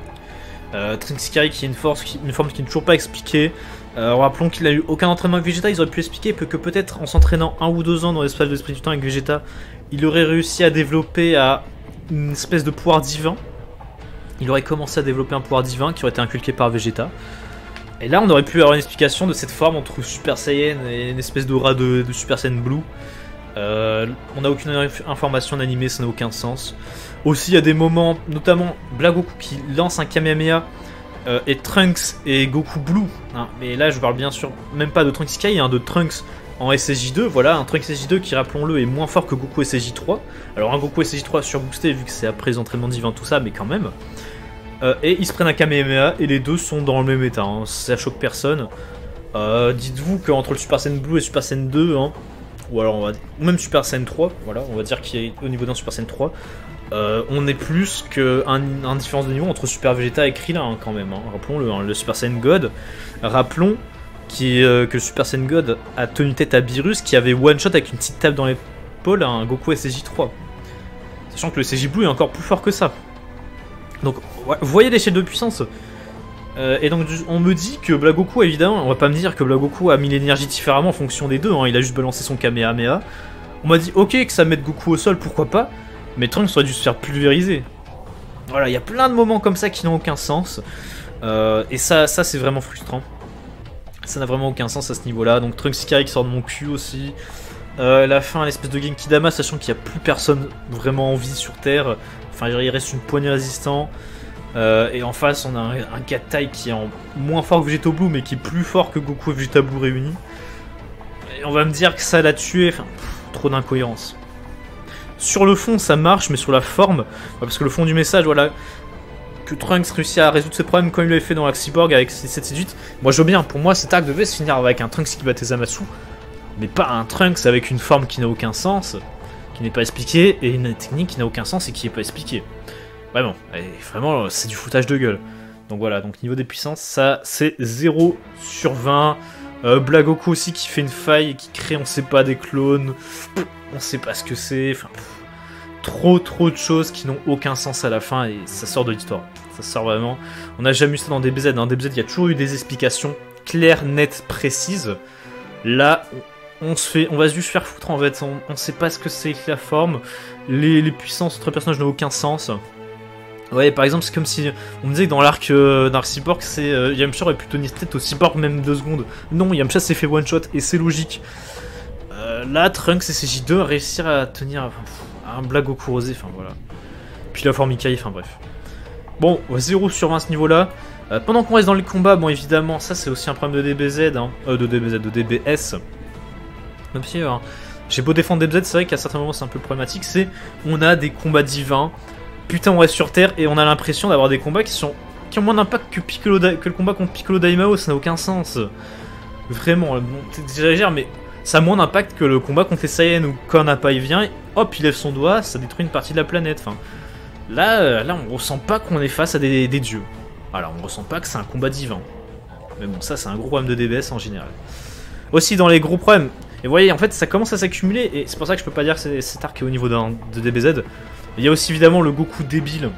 Euh, Trunks Ikari qui est une, force, qui, une forme qui n'est toujours pas expliquée. Euh, rappelons qu'il a eu aucun entraînement avec Vegeta, ils auraient pu expliquer que peut-être en s'entraînant un ou deux ans dans l'espace de l'esprit du temps avec Vegeta, il aurait réussi à développer à une espèce de pouvoir divin. Il aurait commencé à développer un pouvoir divin qui aurait été inculqué par Vegeta. Et là on aurait pu avoir une explication de cette forme entre Super Saiyan et une espèce d'aura de, de Super Saiyan Blue. Euh, on n'a aucune information d'animé, ça n'a aucun sens. Aussi il y a des moments, notamment Blagoku qui lance un Kamehameha. Euh, et Trunks et Goku Blue, hein. Mais là je parle bien sûr même pas de Trunks Sky, hein, de Trunks en S S J deux, voilà, un Trunks S S J deux qui rappelons-le est moins fort que Goku S S J trois, alors un Goku S S J trois surboosté vu que c'est après les entraînements divins tout ça, mais quand même, euh, et ils se prennent un Kamehameha et les deux sont dans le même état, hein. Ça choque personne, euh, dites-vous qu'entre le Super Saiyan Blue et Super Saiyan deux, hein, ou alors on va, ou même Super Saiyan trois, voilà, on va dire qu'il est au niveau d'un Super Saiyan trois, Euh, on est plus qu'un un différence de niveau entre Super Vegeta et Krillin hein, quand même, hein. Rappelons-le, hein, le Super Saiyan God, rappelons qui, euh, que Super Saiyan God a tenu tête à Beerus qui avait one shot avec une petite tape dans l'épaule à un Goku S S J trois. Sachant que le S S J Blue est encore plus fort que ça. Donc ouais, vous voyez l'échelle de puissance. Euh, et donc on me dit que Blagoku évidemment, on va pas me dire que Blagoku a mis l'énergie différemment en fonction des deux, hein, il a juste balancé son Kamehameha. On m'a dit ok que ça mette Goku au sol, pourquoi pas. Mais Trunks aurait dû se faire pulvériser. Voilà, il y a plein de moments comme ça qui n'ont aucun sens. Euh, et ça, ça c'est vraiment frustrant. Ça n'a vraiment aucun sens à ce niveau-là. Donc Trunks Ikari qui sort de mon cul aussi. Euh, la fin, l'espèce de Genkidama, sachant qu'il n'y a plus personne vraiment en vie sur Terre. Enfin, il reste une poignée résistants. Euh, et en face, on a un, un Gatai qui est en moins fort que Vegeta Blue, mais qui est plus fort que Goku et Vegeta Blue réunis. Et on va me dire que ça l'a tué. Enfin, pff, trop d'incohérence. Sur le fond ça marche, mais sur la forme, parce que le fond du message, voilà, que Trunks réussit à résoudre ses problèmes comme il l'avait fait dans l'arc Cyborg avec ses sept huit, moi je veux bien, pour moi cet arc devait se finir avec un Trunks qui battait Zamasu, mais pas un Trunks avec une forme qui n'a aucun sens, qui n'est pas expliquée, et une technique qui n'a aucun sens et qui n'est pas expliquée. Vraiment, et vraiment c'est du foutage de gueule. Donc voilà, donc niveau des puissances, ça c'est zéro sur vingt. Euh, Blagoku aussi qui fait une faille et qui crée on sait pas des clones, on sait pas ce que c'est, enfin pff, trop trop de choses qui n'ont aucun sens à la fin et ça sort de l'histoire, ça sort vraiment, on n'a jamais eu ça dans D B Z, dans D B Z il y a toujours eu des explications claires, nettes, précises, là on se fait, on va juste faire foutre en fait, on, on sait pas ce que c'est que la forme, les, les puissances entre personnages n'ont aucun sens. Ouais, par exemple, c'est comme si on me disait que dans l'arc euh, d'Arc Cyborg, c'est euh, Yamcha aurait pu tenir tête au Cyborg même deux secondes. Non, Yamcha s'est fait one shot et c'est logique. Euh, là, Trunks et C J deux réussir à tenir enfin, pff, un Blagoku Rosé, enfin voilà. Puis la forme Ikai, enfin bref. Bon, zéro sur vingt à ce niveau-là. Euh, pendant qu'on reste dans les combats, bon évidemment, ça c'est aussi un problème de D B Z, hein, euh, de D B Z, de D B S. Même si, hein, j'ai beau défendre D B Z, c'est vrai qu'à certains moments c'est un peu problématique, c'est on a des combats divins. Putain, on reste sur Terre et on a l'impression d'avoir des combats qui sont qui ont moins d'impact que, Piccolo da... que le combat contre Piccolo Daimao, ça n'a aucun sens. Vraiment, bon, j'exagère, mais ça a moins d'impact que le combat contre les Saiyans où quand Nappa il vient, hop, il lève son doigt, ça détruit une partie de la planète. Enfin, là, là, on ressent pas qu'on est face à des, des dieux. Alors, on ressent pas que c'est un combat divin. Mais bon, ça, c'est un gros problème de D B S en général. Aussi, dans les gros problèmes, et vous voyez, en fait, ça commence à s'accumuler, et c'est pour ça que je peux pas dire que cet arc est au niveau d'un de D B Z. Il y a aussi évidemment le Goku débile,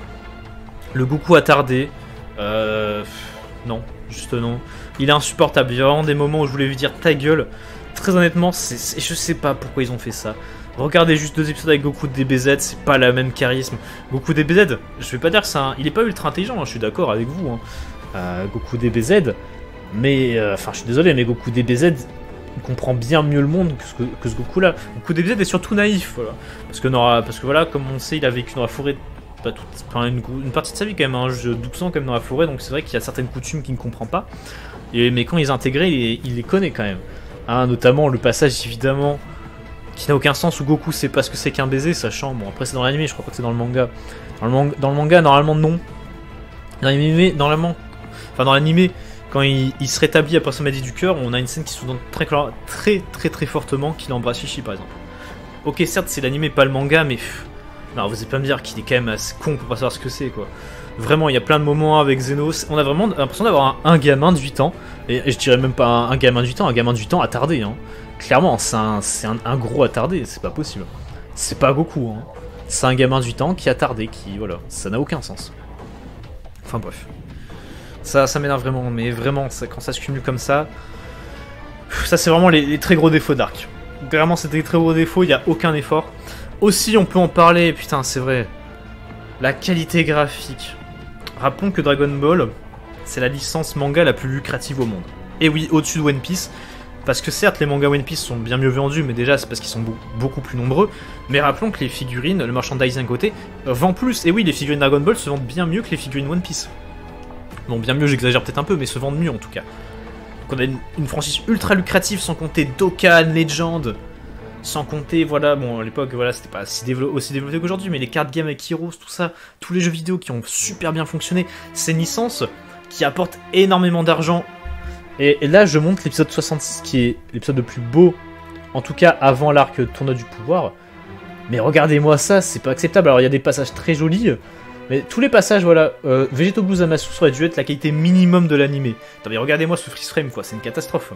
le Goku attardé. Euh, non, juste non. Il est insupportable. Il y a vraiment des moments où je voulais lui dire ta gueule. Très honnêtement, c'est, je sais pas pourquoi ils ont fait ça. Regardez juste deux épisodes avec Goku D B Z, c'est pas la même charisme. Goku D B Z, je vais pas dire que c'est un... il est pas ultra intelligent, hein, je suis d'accord avec vous. Hein. Euh, Goku D B Z, mais euh, enfin, je suis désolé, mais Goku D B Z, il comprend bien mieux le monde que ce, que, que ce Goku là. Goku D B Z est surtout naïf, voilà. Parce que, non, parce que voilà, comme on sait, il a vécu dans la forêt pas toute, enfin, une, une partie de sa vie quand même, hein, douze ans quand même dans la forêt, donc c'est vrai qu'il y a certaines coutumes qu'il ne comprend pas. Et, mais quand ils intégrés, il, il les connaît quand même. Hein, notamment le passage évidemment qui n'a aucun sens où Goku sait pas ce que c'est qu'un baiser, sachant, bon après c'est dans l'anime, je crois pas que c'est dans le manga. Dans le, manga, dans le manga, normalement non. Dans l'anime, normalement, enfin dans l'anime, quand il, il se rétablit après sa maladie du cœur, on a une scène qui se donne très très très très fortement qu'il embrasse Chichi par exemple. Ok, certes c'est l'anime pas le manga, mais pff, non, vous allez pas me dire qu'il est quand même assez con pour pas savoir ce que c'est quoi. Vraiment, il y a plein de moments avec Zenos, on a vraiment l'impression d'avoir un, un gamin de huit ans, et, et je dirais même pas un, un gamin de huit ans, un gamin de huit ans attardé, hein. Clairement, c'est un, un, un gros attardé, c'est pas possible. C'est pas Goku, hein. C'est un gamin de huit ans qui est attardé, qui, voilà, ça n'a aucun sens. Enfin bref. Ça, ça m'énerve vraiment, mais vraiment, ça, quand ça se cumule comme ça, ça c'est vraiment les, les très gros défauts d'Arc. Vraiment, c'est des très gros défauts, il n'y a aucun effort. Aussi, on peut en parler, putain, c'est vrai, la qualité graphique. Rappelons que Dragon Ball, c'est la licence manga la plus lucrative au monde. Et oui, au-dessus de One Piece. Parce que certes, les mangas One Piece sont bien mieux vendus, mais déjà, c'est parce qu'ils sont beaucoup plus nombreux. Mais rappelons que les figurines, le merchandising à côté, euh, vend plus. Et oui, les figurines Dragon Ball se vendent bien mieux que les figurines One Piece. Bon, bien mieux, j'exagère peut-être un peu, mais se vendent mieux en tout cas. Donc on a une, une franchise ultra lucrative, sans compter Dokkan, Legend, sans compter, voilà, bon, à l'époque, voilà, c'était pas si développé, aussi développé qu'aujourd'hui, mais les cartes game avec Heroes, tout ça, tous les jeux vidéo qui ont super bien fonctionné, c'est une licence qui apporte énormément d'argent. Et, et là, je montre l'épisode soixante-six, qui est l'épisode le plus beau, en tout cas avant l'arc Tournoi du Pouvoir. Mais regardez-moi ça, c'est pas acceptable. Alors, il y a des passages très jolis, mais tous les passages, voilà, euh, Vegeto Blue Zamasu aurait dû être la qualité minimum de l'animé. Mais regardez-moi ce freeze frame, quoi, c'est une catastrophe.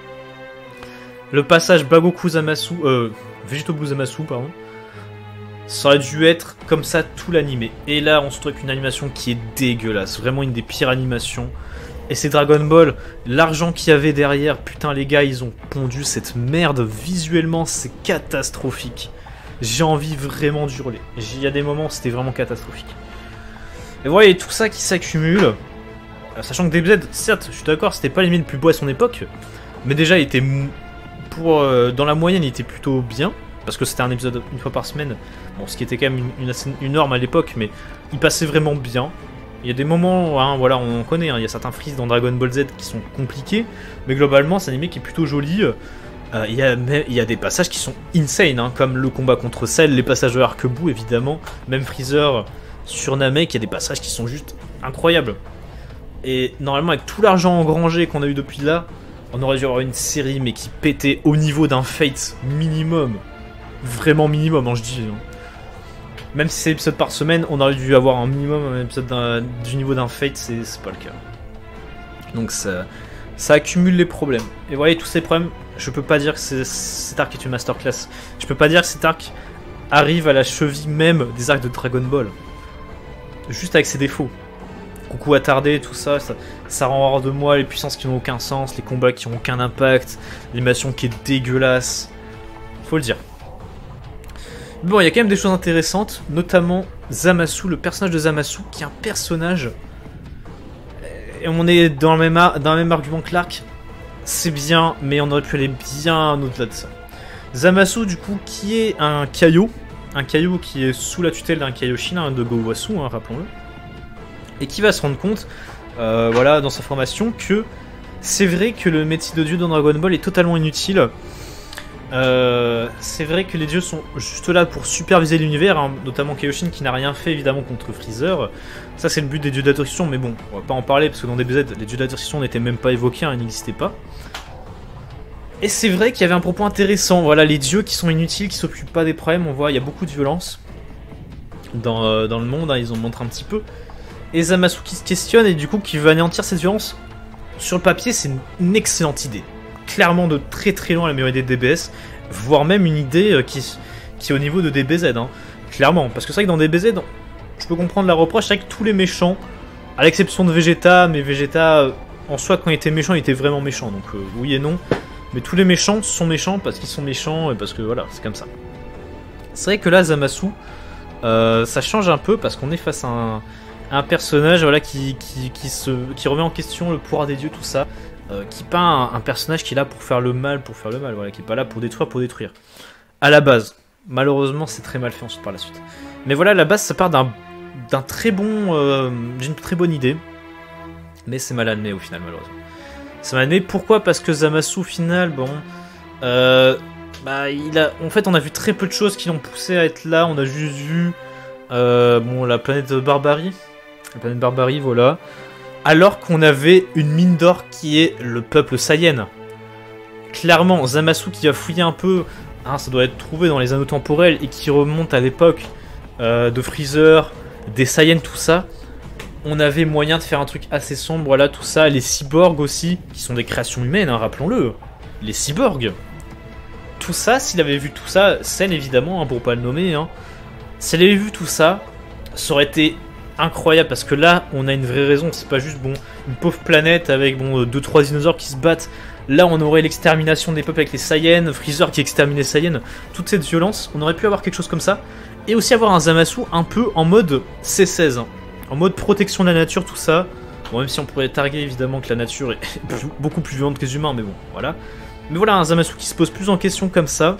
Le passage Bagoku Zamasu, euh, Vegeto Blue Zamasu, pardon, ça aurait dû être comme ça tout l'animé. Et là, on se trouve avec une animation qui est dégueulasse, vraiment une des pires animations. Et c'est Dragon Ball, l'argent qu'il y avait derrière, putain les gars, ils ont pondu cette merde, visuellement c'est catastrophique. J'ai envie vraiment d'hurler. Il y a des moments où c'était vraiment catastrophique. Et voilà, il y a tout ça qui s'accumule. Sachant que D B Z, certes, je suis d'accord, c'était pas l'anime le plus beau à son époque, mais déjà il était mou... pour euh, dans la moyenne, il était plutôt bien, parce que c'était un épisode une fois par semaine. Bon, ce qui était quand même une, une, une norme à l'époque, mais il passait vraiment bien. Il y a des moments, hein, voilà, on connaît, hein, il y a certains freeze dans Dragon Ball Z qui sont compliqués, mais globalement, c'est un anime qui est plutôt joli. Euh, il, y a, il y a des passages qui sont insane, hein, comme le combat contre Cell, les passages de Arc-Bout, évidemment, même Freezer sur Namek, il y a des passages qui sont juste incroyables. Et normalement, avec tout l'argent engrangé qu'on a eu depuis là, on aurait dû avoir une série, mais qui pétait au niveau d'un Fate minimum. Vraiment minimum, hein, je dis. Hein. Même si c'est épisode par semaine, on aurait dû avoir un minimum un épisode du niveau d'un Fate, c'est pas le cas. Donc ça, ça accumule les problèmes. Et vous voyez, tous ces problèmes, je peux pas dire que cet arc est une masterclass. Je peux pas dire que cet arc arrive à la cheville même des arcs de Dragon Ball. Juste avec ses défauts. Coucou attardé, tout ça, ça, ça rend hors de moi les puissances qui n'ont aucun sens, les combats qui n'ont aucun impact, l'animation qui est dégueulasse. Faut le dire. Bon, il y a quand même des choses intéressantes, notamment Zamasu, le personnage de Zamasu, qui est un personnage... Et on est dans le même, dans le même argument que l'arc, c'est bien, mais on aurait pu aller bien au-delà de ça. Zamasu, du coup, qui est un Kaio, un Kaio qui est sous la tutelle d'un Kaioshin, hein, de Gowasu, hein, rappelons-le, et qui va se rendre compte, euh, voilà, dans sa formation, que c'est vrai que le métier de dieu dans Dragon Ball est totalement inutile. Euh, c'est vrai que les dieux sont juste là pour superviser l'univers, hein, notamment Kaioshin qui n'a rien fait évidemment contre Freezer. Ça c'est le but des dieux d'attrition, mais bon, on va pas en parler parce que dans D B Z, les dieux d'attrition n'étaient même pas évoqués, hein, ils n'existaient pas. Et c'est vrai qu'il y avait un propos intéressant, voilà, les dieux qui sont inutiles, qui s'occupent pas des problèmes, on voit, il y a beaucoup de violence dans, euh, dans le monde, hein, ils ont montré un petit peu. Et Zamasu qui se questionne et du coup qui veut anéantir cette violence. Sur le papier, c'est une, une excellente idée. Clairement de très très loin la meilleure idée de D B S, voire même une idée qui, qui est au niveau de D B Z, hein. Clairement, parce que c'est vrai que dans D B Z, je peux comprendre la reproche, c'est vrai que tous les méchants, à l'exception de Vegeta, mais Vegeta, en soi, quand il était méchant, il était vraiment méchant, donc euh, oui et non, mais tous les méchants sont méchants parce qu'ils sont méchants et parce que voilà, c'est comme ça. C'est vrai que là, Zamasu, euh, ça change un peu parce qu'on est face à un, à un personnage voilà, qui, qui, qui, se, qui remet en question le pouvoir des dieux, tout ça. euh, qui n'est pas un, un personnage qui est là pour faire le mal, pour faire le mal, voilà, qui n'est pas là pour détruire, pour détruire. À la base, malheureusement, c'est très mal fait ensuite par la suite. Mais voilà, à la base, ça part d'un d'un très bon, euh, j'ai une très bonne idée, mais c'est mal amené au final, malheureusement. C'est mal amené, pourquoi? Parce que Zamasu, au final, bon, euh, bah, il a, en fait, on a vu très peu de choses qui l'ont poussé à être là. On a juste vu, euh, bon, la planète Barbarie, la planète Barbarie, voilà. Alors qu'on avait une mine d'or qui est le peuple Saiyan. Clairement, Zamasu qui va fouiller un peu, hein, ça doit être trouvé dans les anneaux temporels et qui remonte à l'époque euh, de Freezer, des Saiyans, tout ça. On avait moyen de faire un truc assez sombre, voilà, tout ça. Les cyborgs aussi, qui sont des créations humaines, hein, rappelons-le. Les cyborgs. Tout ça, s'il avait vu tout ça, Cell évidemment, hein, pour pas le nommer, hein, s'il avait vu tout ça, ça aurait été incroyable, parce que là, on a une vraie raison, c'est pas juste, bon, une pauvre planète avec, bon, deux trois dinosaures qui se battent. Là, on aurait l'extermination des peuples avec les Saiyans, Freezer qui exterminait Saiyans, toute cette violence, on aurait pu avoir quelque chose comme ça, et aussi avoir un Zamasu un peu en mode C seize, hein, en mode protection de la nature, tout ça. Bon, même si on pourrait targuer évidemment que la nature est plus, beaucoup plus violente que les humains, mais bon, voilà. Mais voilà, un Zamasu qui se pose plus en question comme ça,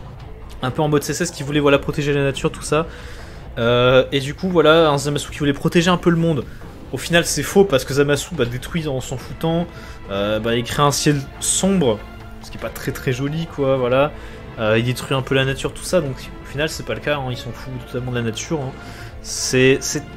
un peu en mode C seize qui voulait, voilà, protéger la nature, tout ça. Euh, et du coup, voilà, un Zamasu qui voulait protéger un peu le monde. Au final, c'est faux parce que Zamasu bah, détruit en s'en foutant. Euh, bah, il crée un ciel sombre, ce qui est pas très très joli, quoi, voilà. Euh, il détruit un peu la nature, tout ça. Donc au final, c'est pas le cas, hein, il s'en fout totalement de la nature. Hein. C'est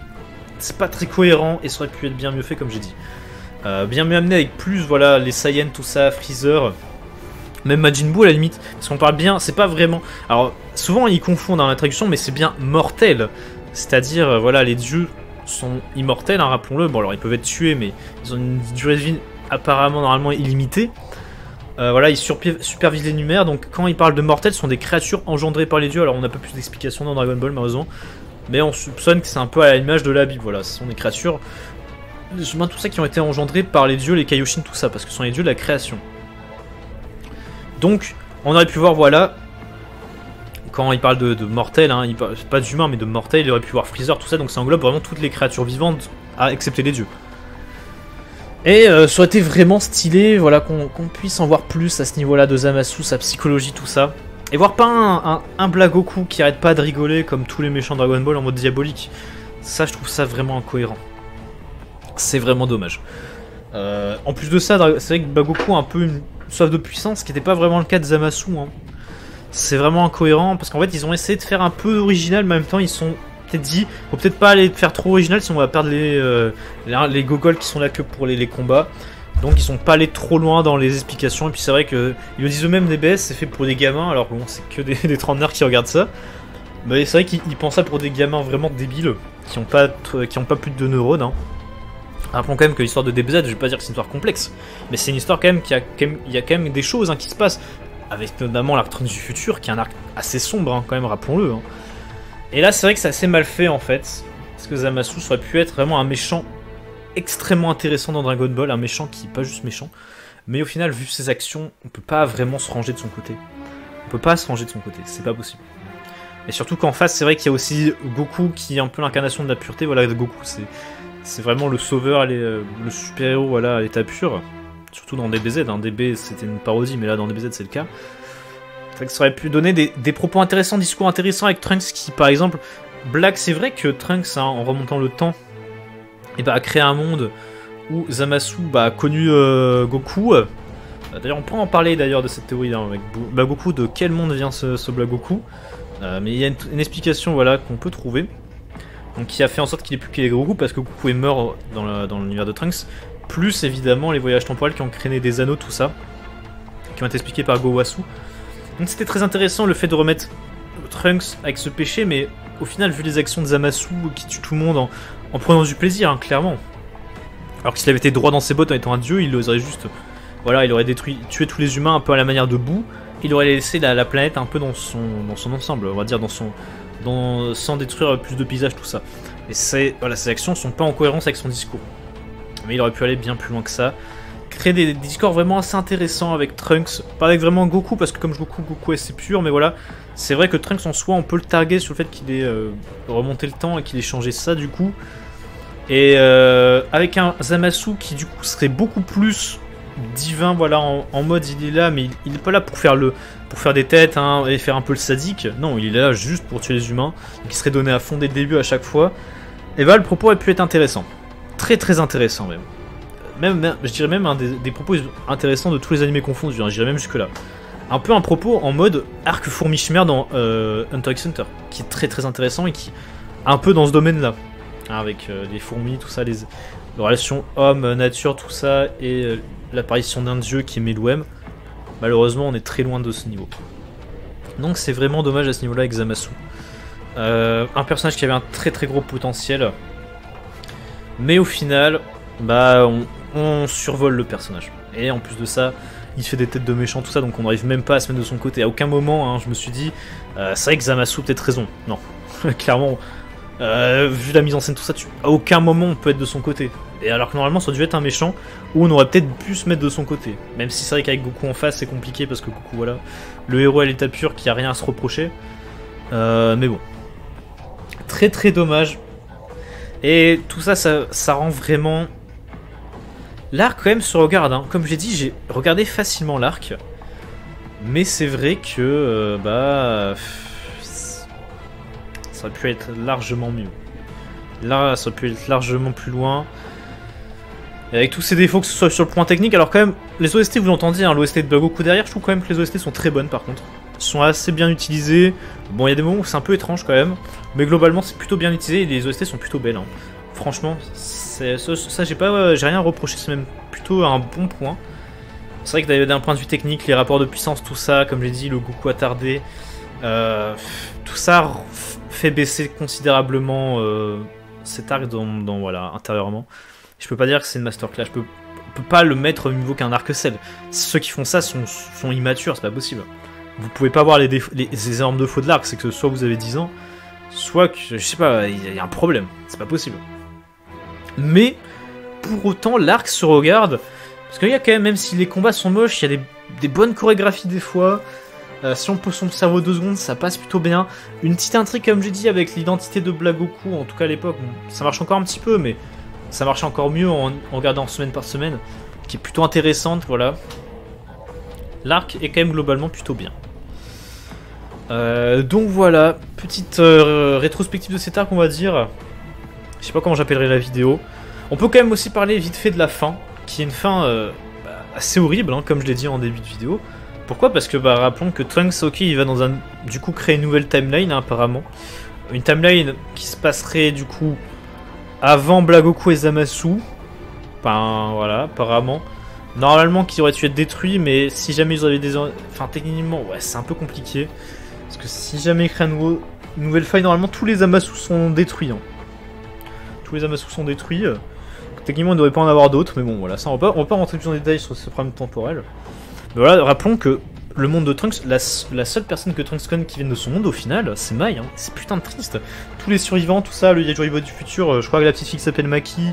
c'est pas très cohérent et ça aurait pu être bien mieux fait, comme j'ai dit. Euh, bien mieux amené avec plus, voilà, les Saiyans, tout ça, Freezer. Même Majin Buu à la limite, parce qu'on parle bien, c'est pas vraiment... Alors, souvent ils confondent dans la traduction, mais c'est bien mortel. C'est-à-dire, euh, voilà, les dieux sont immortels, hein, rappelons-le. Bon, alors ils peuvent être tués, mais ils ont une durée de vie apparemment, normalement, illimitée. Euh, voilà, ils supervisent les numères, donc quand ils parlent de mortels, ce sont des créatures engendrées par les dieux. Alors, on n'a pas plus d'explications dans Dragon Ball, malheureusement. Mais on soupçonne que c'est un peu à l'image de la Bible, voilà. Ce sont des créatures, tout ça, qui ont été engendrées par les dieux, les Kaioshin, tout ça, parce que ce sont les dieux de la création. Donc, on aurait pu voir, voilà, quand il parle de, de mortels, hein, il parle, pas d'humains, mais de mortels, il aurait pu voir Freezer, tout ça, donc ça englobe vraiment toutes les créatures vivantes, à excepter les dieux. Et euh, ça aurait été vraiment stylé, voilà, qu'on qu'on puisse en voir plus à ce niveau-là de Zamasu, sa psychologie, tout ça. Et voir pas un, un, un Blagoku qui arrête pas de rigoler comme tous les méchants Dragon Ball en mode diabolique. Ça, je trouve ça vraiment incohérent. C'est vraiment dommage. Euh, en plus de ça, c'est vrai que Blagoku a un peu une soif de puissance, ce qui n'était pas vraiment le cas de Zamasu. Hein. C'est vraiment incohérent, parce qu'en fait, ils ont essayé de faire un peu original, mais en même temps, ils sont peut-être dit, faut peut-être pas aller faire trop original, sinon on va perdre les, euh, les, les gogols qui sont là que pour les, les combats. Donc ils sont pas allés trop loin dans les explications, et puis c'est vrai que ils le disent eux-mêmes, D B S, c'est fait pour des gamins, alors bon, c'est que des, des trentenaires qui regardent ça. Mais c'est vrai qu'ils pensent ça pour des gamins vraiment débiles, qui ont pas, qui ont pas plus de deux neurones. Hein. Rappelons quand même que l'histoire de D B Z, je vais pas dire que c'est une histoire complexe, mais c'est une histoire quand même qui a quand même, il y a quand même des choses, hein, qui se passent, avec notamment l'arc Trunks du futur, qui est un arc assez sombre, hein, quand même, rappelons-le. Hein. Et là, c'est vrai que c'est assez mal fait, en fait, parce que Zamasu aurait pu être vraiment un méchant extrêmement intéressant dans Dragon Ball, un méchant qui est pas juste méchant, mais au final, vu ses actions, on peut pas vraiment se ranger de son côté. On peut pas se ranger de son côté, c'est pas possible. Et surtout qu'en face, c'est vrai qu'il y a aussi Goku qui est un peu l'incarnation de la pureté. Voilà, Goku, c'est c'est vraiment le sauveur, le super-héros, voilà, à l'état pur. Surtout dans D B Z, hein. D B c'était une parodie, mais là dans D B Z c'est le cas. C'est vrai que ça aurait pu donner des, des propos intéressants, discours intéressants avec Trunks qui, par exemple, Black, c'est vrai que Trunks, hein, en remontant le temps, et bah, a créé un monde où Zamasu bah, a connu euh, Goku. D'ailleurs, on pourra en parler d'ailleurs de cette théorie hein, avec bah, Goku, de quel monde vient ce, ce Black Goku. Euh, mais il y a une, une explication voilà, qu'on peut trouver. Donc, qui a fait en sorte qu'il ait plus qu'il ait Goku, parce que Goku est mort dans l'univers de Trunks. Plus évidemment les voyages temporels qui ont créé des anneaux, tout ça, qui ont été expliqués par Gowasu. Donc c'était très intéressant le fait de remettre Trunks avec ce péché, mais au final, vu les actions de Zamasu qui tue tout le monde en, en prenant du plaisir, hein, clairement. Alors que s'il avait été droit dans ses bottes en étant un dieu, il aurait juste. Voilà, il aurait détruit, tué tous les humains un peu à la manière de Buu. Il aurait laissé la, la planète un peu dans son, dans son ensemble, on va dire, dans son, dans, sans détruire plus de paysages, tout ça. Et c'est, voilà, ses actions sont pas en cohérence avec son discours. Mais il aurait pu aller bien plus loin que ça. Créer des, des discours vraiment assez intéressants avec Trunks. Pas avec vraiment Goku, parce que comme je Goku, Goku est c'est pur, mais voilà. C'est vrai que Trunks en soi, on peut le targuer sur le fait qu'il ait euh, remonté le temps et qu'il ait changé ça du coup. Et euh, avec un Zamasu qui du coup serait beaucoup plus divin, voilà, en, en mode il est là, mais il, il est pas là pour faire le, pour faire des têtes hein, et faire un peu le sadique. Non, il est là juste pour tuer les humains, qui serait donné à fond dès le début à chaque fois. Et bah le propos a pu être intéressant, très très intéressant même. Même, même je dirais même un des, des propos intéressants de tous les animés confondus. Hein, j'irais même jusque là. Un peu un propos en mode arc fourmi chimère dans euh, Hunter x Hunter, qui est très très intéressant et qui un peu dans ce domaine-là, hein, avec euh, les fourmis, tout ça, les, les relations homme-nature, tout ça, et euh, l'apparition d'un dieu qui est Meluem. Malheureusement, on est très loin de ce niveau. Donc c'est vraiment dommage à ce niveau-là avec Zamasu. Euh, un personnage qui avait un très très gros potentiel, mais au final, bah on, on survole le personnage. Et en plus de ça, il fait des têtes de méchants, tout ça, donc on n'arrive même pas à se mettre de son côté. À aucun moment, hein, je me suis dit, euh, c'est vrai que Zamasu a peut-être raison. Non, clairement, euh, vu la mise en scène, tout ça, tu... à aucun moment on peut être de son côté. Et alors que normalement, ça aurait dû être un méchant, où on aurait peut-être pu se mettre de son côté. Même si c'est vrai qu'avec Goku en face, c'est compliqué, parce que Goku, voilà, le héros à l'état pur, qui a rien à se reprocher. Euh, mais bon. Très très dommage. Et tout ça, ça, ça rend vraiment... L'arc quand même se regarde, hein. Comme j'ai dit, j'ai regardé facilement l'arc, mais c'est vrai que euh, bah ça aurait pu être largement mieux. Là, ça aurait pu être largement plus loin. Et avec tous ces défauts, que ce soit sur le point technique, alors quand même, les O S T, vous l'entendez, hein, l'O S T de Black Goku derrière, je trouve quand même que les O S T sont très bonnes par contre. Sont assez bien utilisées. Bon, il y a des moments où c'est un peu étrange quand même, mais globalement c'est plutôt bien utilisé et les O S T sont plutôt belles. Hein. Franchement, ça, ça j'ai pas, euh, j'ai rien à reprocher, c'est même plutôt un bon point. C'est vrai que d'un point de vue technique, les rapports de puissance, tout ça, comme j'ai dit, le Goku attardé, euh, tout ça fait baisser considérablement euh, cet arc dans, dans, voilà, intérieurement. Je peux pas dire que c'est une masterclass, je peux, peux pas le mettre au niveau qu'un arc-cell. Ceux qui font ça sont, sont immatures, c'est pas possible. Vous pouvez pas voir les, les, les énormes défauts de l'arc, c'est que soit vous avez dix ans, soit que, je sais pas, il y a un problème, c'est pas possible. Mais, pour autant, l'arc se regarde, parce qu'il y a quand même, même si les combats sont moches, il y a des, des bonnes chorégraphies des fois, euh, si on pose son cerveau deux secondes, ça passe plutôt bien. Une petite intrigue, comme j'ai dit, avec l'identité de Black Goku, en tout cas à l'époque, bon, ça marche encore un petit peu, mais ça marche encore mieux en, en regardant semaine par semaine, qui est plutôt intéressante, voilà. L'arc est quand même globalement plutôt bien. Euh, donc voilà, petite euh, rétrospective de cet arc, on va dire. Je sais pas comment j'appellerai la vidéo. On peut quand même aussi parler vite fait de la fin, qui est une fin euh, bah, assez horrible, hein, comme je l'ai dit en début de vidéo. Pourquoi? Parce que bah, rappelons que Trunks, ok, il va dans un, du coup créer une nouvelle timeline hein, apparemment. Une timeline qui se passerait du coup avant Black Goku et Zamasu. Enfin voilà, apparemment. Normalement qui aurait dû être détruit, mais si jamais ils avaient des... Enfin techniquement, ouais, c'est un peu compliqué. Parce que si jamais il crée un nouveau... une nouvelle faille, normalement tous les Zamasu sont détruits. Hein. Tous les Zamasu sont détruits. Techniquement, il ne devrait pas en avoir d'autres, mais bon, voilà, ça, on va pas, on va pas rentrer plus en détail sur ce problème temporel. Mais voilà, rappelons que le monde de Trunks, la, la seule personne que Trunks connaît qui vient de son monde, au final, c'est Mai. Hein. C'est putain de triste. Tous les survivants, tout ça, le Yajirobe du futur, je crois que la petite fille qui s'appelle Maki.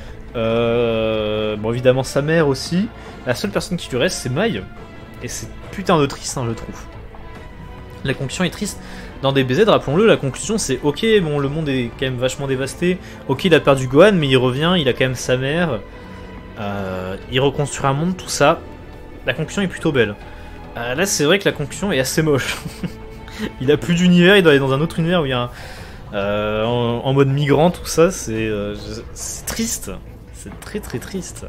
Euh, bon, évidemment, sa mère aussi. La seule personne qui lui reste, c'est Mai. Et c'est putain de triste, hein, je trouve. La conclusion est triste. Dans D B Z, rappelons-le, la conclusion c'est ok, bon, le monde est quand même vachement dévasté. Ok, il a perdu Gohan, mais il revient, il a quand même sa mère. Euh, il reconstruit un monde, tout ça. La conclusion est plutôt belle. Euh, là, c'est vrai que la conclusion est assez moche. Il a plus d'univers, il doit aller dans un autre univers où il y a un, euh, en, en mode migrant, tout ça. C'est euh, c'est triste. C'est très très triste.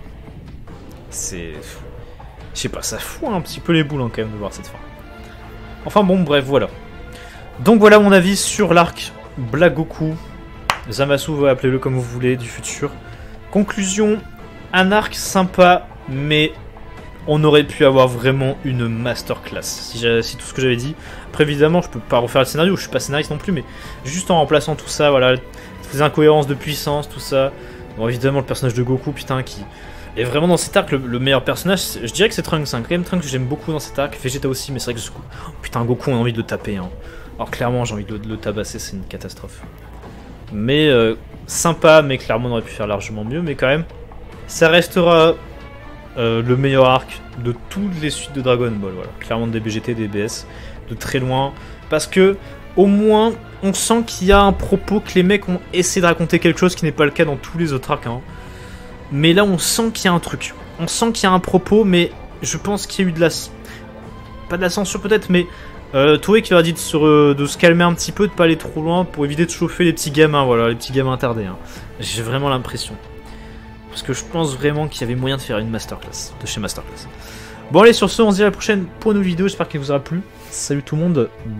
C'est... Je sais pas, ça fout un petit peu les boules hein, quand même de voir cette fin. Enfin bon, bref, voilà. Donc voilà mon avis sur l'arc Black Goku, Zamasu, appelez-le comme vous voulez, du futur. Conclusion, un arc sympa, mais on aurait pu avoir vraiment une masterclass, si, si tout ce que j'avais dit. Après évidemment, je peux pas refaire le scénario, je suis pas scénariste non plus, mais juste en remplaçant tout ça, voilà, les incohérences de puissance, tout ça. Bon évidemment le personnage de Goku, putain, qui est vraiment dans cet arc le, le meilleur personnage, je dirais que c'est Trunks, hein. Quand même Trunks j'aime beaucoup dans cet arc, Vegeta aussi, mais c'est vrai que ce coup... oh, putain Goku on a envie de le taper, hein. Alors clairement j'ai envie de le, de le tabasser, c'est une catastrophe. Mais euh, sympa, mais clairement on aurait pu faire largement mieux, mais quand même, ça restera euh, le meilleur arc de toutes les suites de Dragon Ball, voilà. Clairement des B G T, des B S, de très loin, parce que au moins on sent qu'il y a un propos, que les mecs ont essayé de raconter quelque chose qui n'est pas le cas dans tous les autres arcs, hein. Mais là on sent qu'il y a un truc. on sent qu'il y a un propos, mais je pense qu'il y a eu de la... Pas de la censure peut-être, mais... Euh, Toei qui leur a dit de se, re... de se calmer un petit peu, de pas aller trop loin, pour éviter de chauffer les petits gamins, voilà, les petits gamins attardés. Hein. J'ai vraiment l'impression. Parce que je pense vraiment qu'il y avait moyen de faire une masterclass, de chez Masterclass. Bon allez, sur ce, on se dit à la prochaine pour une nouvelle vidéo, j'espère qu'elle vous aura plu. Salut tout le monde.